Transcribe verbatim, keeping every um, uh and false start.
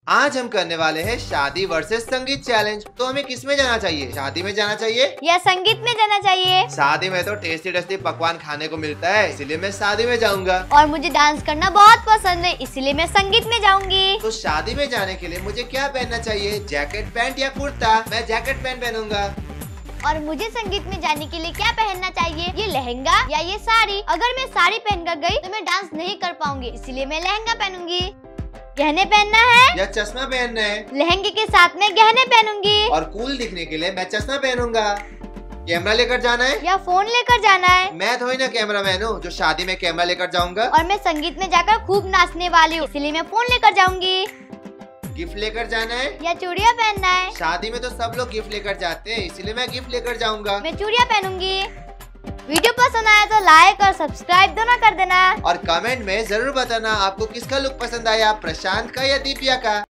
आज हम करने वाले हैं शादी वर्सेस संगीत चैलेंज। तो हमें किस में जाना चाहिए? शादी में जाना चाहिए या संगीत में जाना चाहिए? शादी में तो टेस्टी टेस्टी पकवान खाने को मिलता है, इसीलिए मैं शादी में जाऊंगा। और मुझे डांस करना बहुत पसंद है, इसीलिए मैं संगीत में जाऊंगी। तो शादी में जाने के लिए मुझे क्या पहनना चाहिए? जैकेट पैंट या कुर्ता? मैं जैकेट पैंट पहनूंगा। और मुझे संगीत में जाने के लिए क्या पहनना चाहिए? ये लहंगा या ये साड़ी? अगर मैं साड़ी पहनकर गई तो मैं डांस नहीं कर पाऊंगी, इसीलिए मैं लहंगा पहनूंगी। गहने पहनना है या चश्मा पहनना है? लहंगे के साथ में गहने पहनूंगी। और कूल दिखने के लिए मैं चश्मा पहनूंगा। कैमरा लेकर जाना है या फोन लेकर जाना है? मैं थोड़ी ना कैमरा मैन हूँ जो शादी में कैमरा लेकर जाऊंगा। और मैं संगीत में जाकर खूब नाचने वाली हूँ, इसलिए मैं फोन लेकर जाऊंगी। गिफ्ट लेकर जाना है या चूड़ियाँ पहनना है? शादी में तो सब लोग गिफ्ट लेकर जाते हैं, इसीलिए मैं गिफ्ट लेकर जाऊंगा। मैं चूड़ियाँ पहनूंगी। वीडियो पसंद आया तो लाइक और सब्सक्राइब दोनों कर देना। और कमेंट में जरूर बताना आपको किसका लुक पसंद आया, प्रशांत का या दिव्या का।